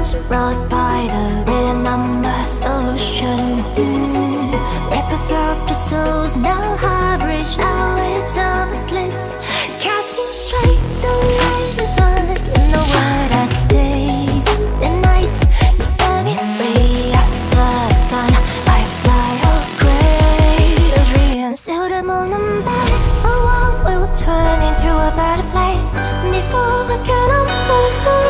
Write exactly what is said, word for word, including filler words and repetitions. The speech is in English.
Words brought by the real number solution. mm. Rappers of the souls now have reached out with double slits, casting straight to light the dark in the world that stays in the night. Set me free at the sun. I fly away the dreams till the moon and back. A world will turn into a butterfly before I can unsee.